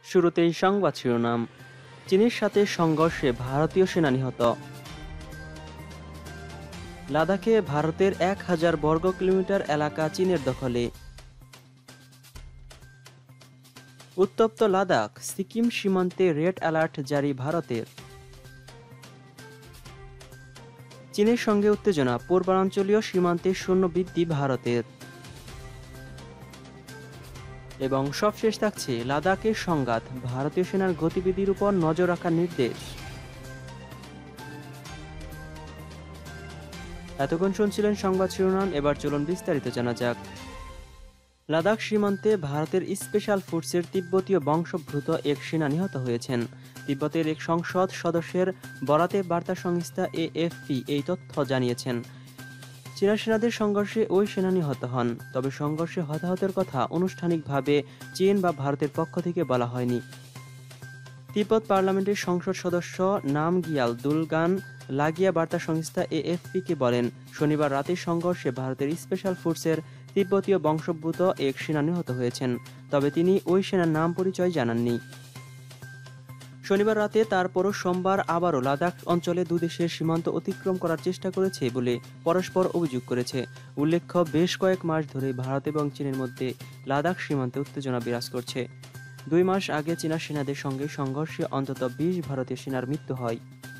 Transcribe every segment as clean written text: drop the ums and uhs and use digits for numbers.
শুরুতেই সংবাদ শিরোনাম। চীনের সাথে সংঘর্ষে ভারতীয় সেনা নিহত। লাদাখে ভারতের 1000 বর্গ কিলোমিটার এলাকা চীনের দখলে। উত্তপ্ত লাদাখ, সিকিম সীমান্তে রেড অ্যালার্ট জারি ভারতের। চীনের সঙ্গে উত্তেজনা, পূর্বাঞ্চলীয় সীমান্তে সৈন্য বৃদ্ধি ভারতের। এবং সবশেষ থাকছে লাদাখের সংঘাত, ভারতীয় সেনার গতিবিধির উপর নজর রাখার নির্দেশ। এতক্ষণ শুনছিলেন সংবাদ শিরোনাম, এবার চলুন বিস্তারিত জানা যাক। লাদাখ সীমান্তে ভারতের স্পেশাল ফোর্সের তিব্বতীয় বংশোদ্ভূত এক সেনা নিহত হয়েছেন। তিব্বতের এক সংসদ সদস্যের বরাতে বার্তা সংস্থা এএফপি এই তথ্য জানিয়েছেন। চীনা সেনাদের সংঘর্ষে ওই সেনা নিহত হন, তবে সংঘর্ষে হতাহতের কথা আনুষ্ঠানিকভাবে চীন বা ভারতের পক্ষ থেকে বলা হয়নি। তিব্বত পার্লামেন্টের সংসদ সদস্য নামগিয়াল দুলগান লাগিয়া বার্তা সংস্থা এএফপিকে বলেন, শনিবার রাতের সংঘর্ষে ভারতের স্পেশাল ফোর্সের তিব্বতীয় বংশোদ্ভূত এক সেনা নিহত হয়েছেন, তবে তিনি ওই সেনার নাম পরিচয় জানাননি। শনিবার রাতে তারপরও সোমবার আবারও লাদাখ অঞ্চলে দুদেশের সীমান্ত অতিক্রম করার চেষ্টা করেছে বলে পরস্পর অভিযোগ করেছে। উল্লেখ্য, বেশ কয়েক মাস ধরে ভারত এবং চীনের মধ্যে লাদাখ সীমান্তে উত্তেজনা বিরাজ করছে। 2 মাস আগে চীনা সেনাদের সঙ্গে সংঘর্ষে অন্তত 20 ভারতীয় সেনার মৃত্যু হয়।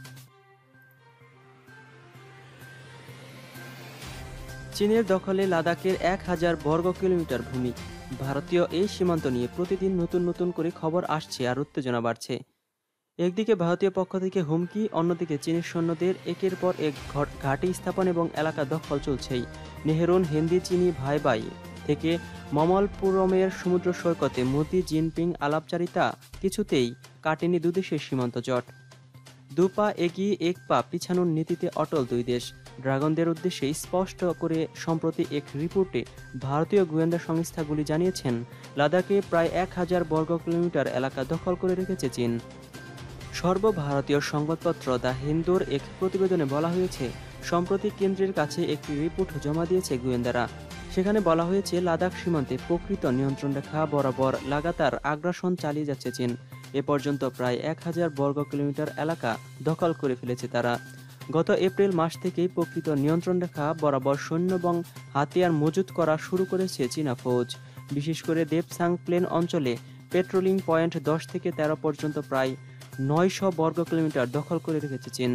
চীনের দখলে লাদাখের 1000 বর্গ কিলোমিটার ভূমি। ভারতীয় এই সীমান্ত নিয়ে প্রতিদিন নতুন নতুন করে খবর আসছে আর উত্তেজনা বাড়ছে। একদিকে ভারতীয় পক্ষ থেকে হুমকি, অন্যদিকে চীনের সৈন্যদের একের পর এক ঘাঁটি স্থাপন এবং এলাকা দখল চলছেই। নেহেরুন হিন্দি চীনি ভাই ভাই থেকে মমলপুরমের সমুদ্র সৈকতে মোদি জিনপিং আলাপচারিতা কিছুতেই কাটেনি দুদেশের সীমান্ত জট। 2 পা এগিয়ে 1 পা পিছানোর নীতিতে অটল দুই দেশ। ড্রাগনদের উদ্দেশ্যে স্পষ্ট করে সম্প্রতি এক রিপোর্টে ভারতীয় গোয়েন্দা সংস্থাগুলি জানিয়েছেন, লাদাখে প্রায় 1000 বর্গ কিলোমিটার এলাকা দখল করে রেখেছে চীন। সর্বভারতীয় সংবাদপত্র দ্য হিন্দুর এক প্রতিবেদনে বলা হয়েছে, সম্প্রতি কেন্দ্রের কাছে একটি রিপোর্ট জমা দিয়েছে গোয়েন্দারা। সেখানে বলা হয়েছে, লাদাখ সীমান্তে প্রকৃত নিয়ন্ত্রণ রেখা বরাবর লাগাতার আগ্রাসন চালিয়ে যাচ্ছে চীন। এ পর্যন্ত প্রায় 1000 বর্গ কিলোমিটার এলাকা দখল করে ফেলেছে তারা। গত এপ্রিল মাস থেকেই প্রকৃত নিয়ন্ত্রণ রেখা বরাবর সৈন্য এবং হাতিয়ার মজুত করা শুরু করেছে চীনা ফৌজ। বিশেষ করে দেবসাং প্লেন অঞ্চলে পেট্রোলিং পয়েন্ট 10 থেকে 13 পর্যন্ত প্রায় 900 বর্গ কিলোমিটার দখল করে রেখেছে চীন।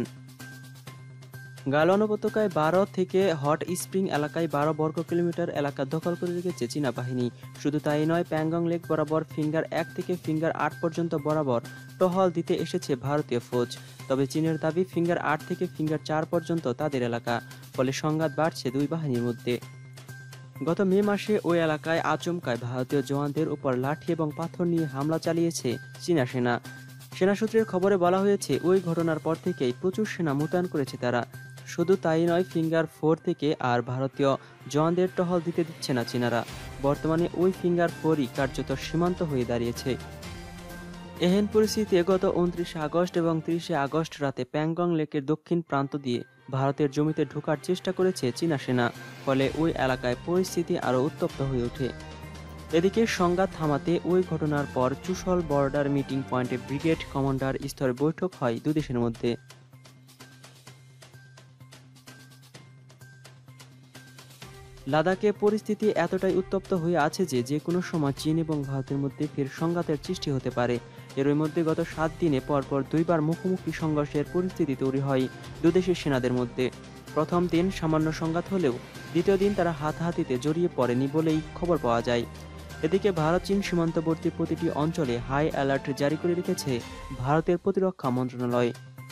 গালওয়ান উপত্যকায় 12 থেকে হট স্প্রিং এলাকায় 12 বর্গ কিলোমিটার এলাকা দখল করে রেখেছে চীনা বাহিনী। শুধু তাই নয়, প্যাংগং লেক বরাবর ফিঙ্গার 1 থেকে ফিঙ্গার 8 পর্যন্ত বরাবর টহল দিতে এসেছে ভারতীয় ফৌজ। তবে চীনের দাবি, ফিঙ্গার 8 থেকে ফিঙ্গার 4 পর্যন্ত তাদের এলাকা। ফলে সংঘাত বাড়ছে দুই বাহিনীর মধ্যে। গত মে মাসে ওই এলাকায় আচমকায় ভারতীয় জওয়ানদের উপর লাঠি এবং পাথর নিয়ে হামলা চালিয়েছে চীনা সেনা। সেনা সূত্রের খবরে বলা হয়েছে, ওই ঘটনার পর থেকেই প্রচুর সেনা মোতায়েন করেছে তারা। শুধু তাই নয়, ফিঙ্গার 4 থেকে আর ভারতীয় জওয়ানদের টহল দিতে দিচ্ছে না চীনারা। বর্তমানে ওই ফিঙ্গার 4ই কার্যত সীমান্ত হয়ে দাঁড়িয়েছে। এহেন পরিস্থিতিতে গত 29 আগস্ট এবং 30 আগস্ট রাতে প্যাংগং লেকের দক্ষিণ প্রান্ত দিয়ে ভারতের জমিতে ঢোকার চেষ্টা করেছে চীনা সেনা। ফলে ওই এলাকায় পরিস্থিতি আরও উত্তপ্ত হয়ে ওঠে। এদিকে সংঘাত থামাতে ওই ঘটনার পর চুশল বর্ডার মিটিং পয়েন্টে ব্রিগেড কমান্ডার স্তরে বৈঠক হয় দুদেশের মধ্যে। লাদাখে পরিস্থিতি এতটাই উত্তপ্ত হয়ে আছে যে কোনো সময় চীন এবং ভারতের মধ্যে ফের সংঘাতের সৃষ্টি হতে পারে। এর মধ্যে গত 7 দিনে পরপর 2 বার মুখোমুখি সংঘর্ষের পরিস্থিতি তৈরি হয় দুদেশের সেনাদের মধ্যে। প্রথম দিন সামান্য সংঘাত হলেও দ্বিতীয় দিন তারা হাতাহাতিতে জড়িয়ে পড়েনি বলেই খবর পাওয়া যায়। এদিকে ভারত চীন সীমান্তবর্তী প্রতিটি অঞ্চলে হাই অ্যালার্ট জারি করে রেখেছে ভারতের প্রতিরক্ষা মন্ত্রণালয়।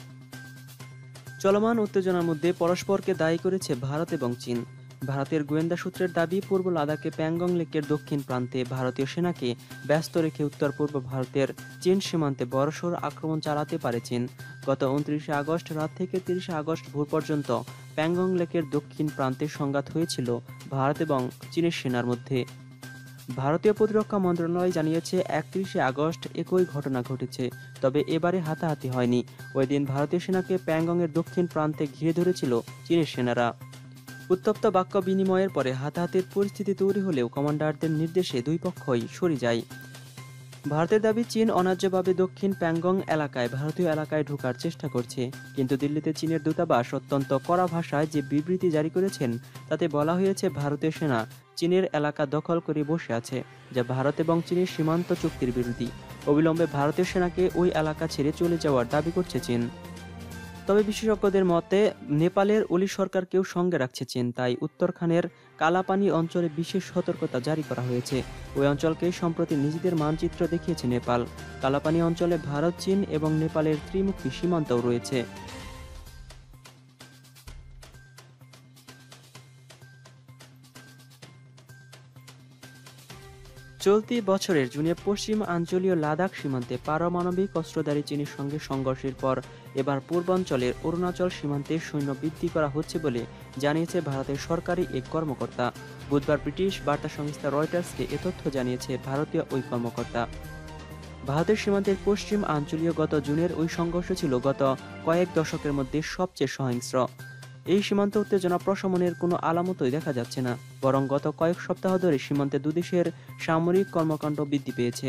চলমান উত্তেজনার মধ্যে পরস্পরকে দায়ী করেছে ভারত এবং চীন। ভারতের গোয়েন্দা সূত্রের দাবি, পূর্ব লাদাখে প্যাংগং লেকের দক্ষিণ প্রান্তে ভারতীয় সেনাকে ব্যস্ত রেখে উত্তর পূর্ব ভারতের চীন সীমান্তে বড়সড় আক্রমণ চালাতে পারে চীন। গত 29 আগস্ট রাত থেকে 30 আগস্ট ভোর পর্যন্ত প্যাংগং লেকের দক্ষিণ প্রান্তে সংঘাত হয়েছিল ভারত এবং চীনের সেনার মধ্যে। ভারতীয় প্রতিরক্ষা মন্ত্রণালয় জানিয়েছে, 31 আগস্ট একই ঘটনা ঘটেছে, তবে এবারে হাতাহাতি হয়নি। ওই দিন ভারতীয় সেনাকে প্যাংগংয়ের দক্ষিণ প্রান্তে ঘিরে ধরেছিল চীনের সেনারা। উত্তপ্ত বাক্য বিনিময়ের পরে হাতাহাতির পরিস্থিতি তৈরি হলেও কমান্ডারদের নির্দেশে দুই পক্ষই সরে যায়। ভারতের দাবি চীন অন্যায্যভাবে দক্ষিণ প্যাংগং এলাকায় ভারতীয় এলাকায় ঢোকার চেষ্টা করছে, কিন্তু দিল্লিতে চীনের দূতাবাস অত্যন্ত কড়া ভাষায় যে বিবৃতি জারি করেছেন তাতে বলা হয়েছে ভারতীয় সেনা চীনের এলাকা দখল করে বসে আছে, যা ভারত এবং চীনের সীমান্ত চুক্তির বিরোধী। অবিলম্বে ভারতীয় সেনাকে ওই এলাকা ছেড়ে চলে যাওয়ার দাবি করছে চীন। তবে বিশেষজ্ঞদের মতে নেপালের ওলি সরকারকেও সঙ্গে রাখছে চীন, তাই উত্তরাখণ্ডের কালাপানি অঞ্চলে বিশেষ সতর্কতা জারি করা হয়েছে। ওই অঞ্চলকে সম্প্রতি নিজেদের মানচিত্র দেখিয়েছে নেপাল। কালাপানি অঞ্চলে ভারত, চীন এবং নেপালের ত্রিমুখী সীমান্তও রয়েছে। চলতি বছরের জুনে পশ্চিম আঞ্চলীয় লাদাখ সীমান্তে পারমাণবিক অস্ত্রধারী চীনের সঙ্গে সংঘর্ষের পর এবার পূর্বাঞ্চলের অরুণাচল সীমান্তে সৈন্য বৃদ্ধি করা হচ্ছে বলে জানিয়েছে ভারতের সরকারি এক কর্মকর্তা। বুধবার ব্রিটিশ বার্তা সংস্থা রয়টার্সকে এ তথ্য জানিয়েছে ভারতীয় ওই কর্মকর্তা। ভারতের সীমান্তের পশ্চিম আঞ্চলীয় গত জুনের ওই সংঘর্ষ ছিল গত কয়েক দশকের মধ্যে সবচেয়ে সহিংস্র। এই সীমান্ত উত্তেজনা প্রশমনের কোনো আলামতই দেখা যাচ্ছে না, বরং গত কয়েক সপ্তাহ ধরে সীমান্তে দুদেশের সামরিক কর্মকাণ্ড বৃদ্ধি পেয়েছে।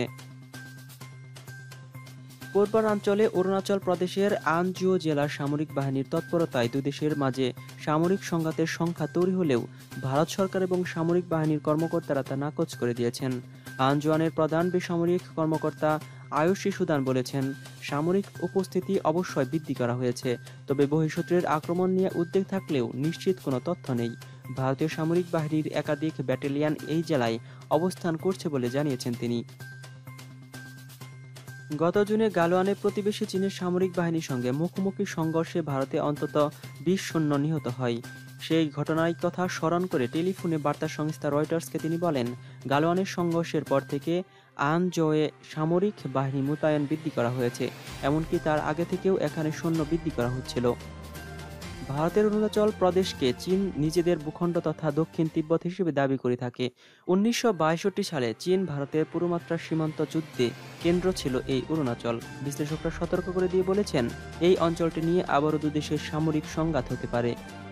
পূর্বাঞ্চলে অরুণাচল প্রদেশের আনজুও জেলার সামরিক বাহিনীর তৎপরতায় দুদেশের মাঝে সামরিক সংঘাতের সংখ্যা তৈরি হলেও ভারত সরকার এবং সামরিক বাহিনীর কর্মকর্তারা তা নাকচ করে দিয়েছেন। আনজুয়ানের প্রধান বেসামরিক কর্মকর্তা আয়ুষী সুদান বলেছেন, সামরিক উপস্থিতি অবশ্যই বৃদ্ধি করা হয়েছে, তবে বহিঃশত্রুর আক্রমণ নিয়ে উদ্বেগ থাকলেও নিশ্চিত কোনো তথ্য নেই। ভারতীয় সামরিক বাহিনীর একাধিক ব্যাটালিয়ন এই জেলায় অবস্থান করছে বলে জানিয়েছেন তিনি। গত জুনে গালওয়ানে প্রতিবেশী চীনের সামরিক বাহিনীর সঙ্গে মুখোমুখি সংঘর্ষে ভারতে অন্তত 20 সৈন্য নিহত হয়। সেই ঘটনার কথা স্মরণ করে টেলিফোনে বার্তা সংস্থা রয়টার্সকে তিনি বলেন, গালওয়ানের সংঘর্ষের পর থেকে আনজোয়ে সামরিক বাহিনী মোতায়েন বৃদ্ধি করা হয়েছে, এমনকি তার আগে থেকেও এখানে সৈন্য বৃদ্ধি করা হচ্ছিল। ভারতের অরুণাচল প্রদেশকে চীন নিজেদের ভূখণ্ড তথা দক্ষিণ তিব্বত হিসেবে দাবি করে থাকে। 1962 সালে চীন ভারতের পুরোমাত্রার সীমান্ত যুদ্ধে কেন্দ্র ছিল এই অরুণাচল। বিশ্লেষকরা সতর্ক করে দিয়ে বলেছেন, এই অঞ্চলটি নিয়ে আবারও দুদেশের সামরিক সংঘাত হতে পারে।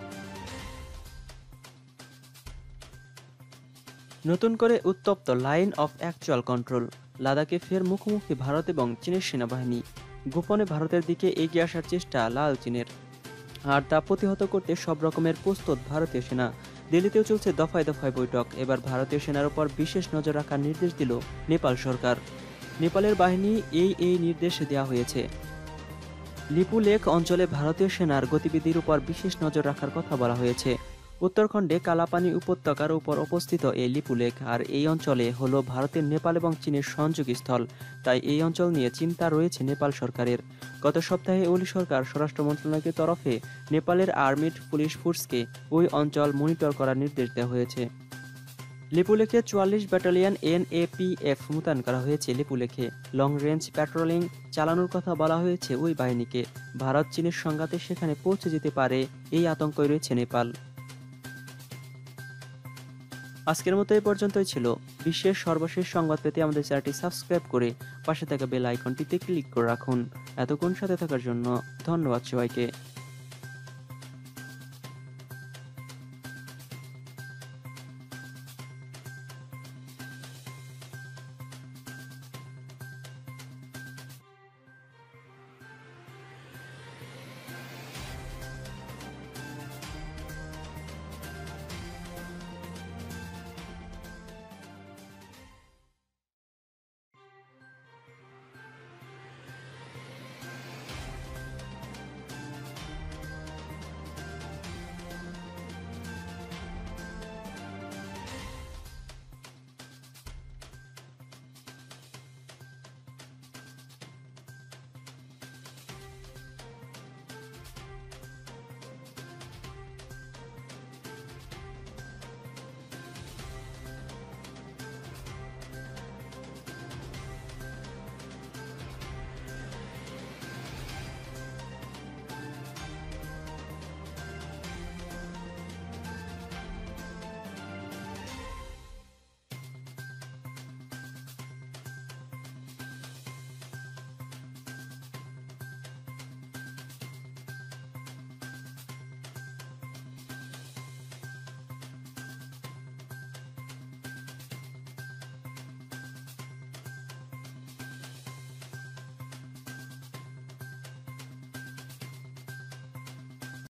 নতুন করে উত্তপ্ত লাইন অফ অ্যাকচুয়াল কন্ট্রোল। লাদাখে ফের মুখোমুখি ভারত এবং চীনের সেনাবাহিনী। গোপনে ভারতের দিকে এগিয়ে আসার চেষ্টা লাল চীনের, আর তা প্রতিহত করতে সব রকমের প্রস্তুত ভারতীয় সেনা। দিল্লিতেও চলছে দফায় দফায় বৈঠক। এবার ভারতীয় সেনার উপর বিশেষ নজর রাখার নির্দেশ দিল নেপাল সরকার। নেপালের বাহিনী এই নির্দেশ দেওয়া হয়েছে। লিপু লেক অঞ্চলে ভারতীয় সেনার গতিবিধির উপর বিশেষ নজর রাখার কথা বলা হয়েছে। উত্তরাখণ্ডে কালাপানি উপত্যকার উপর অবস্থিত এই লিপু লেক, আর এই অঞ্চলে হলো ভারতের নেপাল এবং চীনের সংযোগস্থল। তাই এই অঞ্চল নিয়ে চিন্তা রয়েছে নেপাল সরকারের। গত সপ্তাহে ওলি সরকার স্বরাষ্ট্র মন্ত্রণালয়ের তরফে নেপালের আর্মিড পুলিশ ফোর্সকে ওই অঞ্চল মনিটর করার নির্দেশ দেওয়া হয়েছে। লিপুলেখে 44 ব্যাটালিয়ন NAPF মোতায়েন করা হয়েছে। লিপুলেখে লং রেঞ্জ প্যাট্রোলিং চালানোর কথা বলা হয়েছে ওই বাহিনীকে। ভারত চীনের সংঘাতে সেখানে পৌঁছে যেতে পারে, এই আতঙ্কই রয়েছে নেপাল। আজকের মতো এই পর্যন্তই ছিল। বিশ্বের সর্বশেষ সংবাদ পেতে আমাদের চ্যানেলটি সাবস্ক্রাইব করে পাশে থাকা বেল আইকনটিতে ক্লিক করে রাখুন। এতক্ষণ সাথে থাকার জন্য ধন্যবাদ সবাইকে।